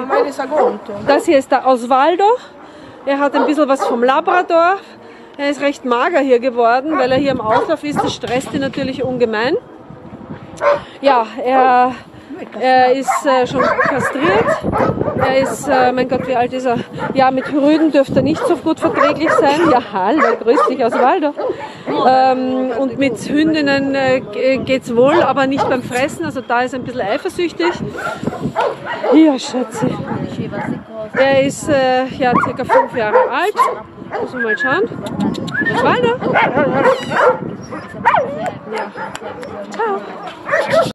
Das hier ist der Osvaldo. Er hat ein bisschen was vom Labrador. Er ist recht mager hier geworden, weil er hier im Auslauf ist. Das stresst ihn natürlich ungemein. Ja, er ist schon kastriert. Er ist, mein Gott, wie alt ist er? Ja, mit Rüden dürfte er nicht so gut verträglich sein. Ja, hallo, grüß dich, Osvaldo. Und mit Hündinnen geht's wohl, aber nicht beim Fressen. Also da ist er ein bisschen eifersüchtig. Ja, Schatzi. Er ist ja ca. 5 Jahre alt. Muss man mal schauen. Osvaldo. Ja. Ciao.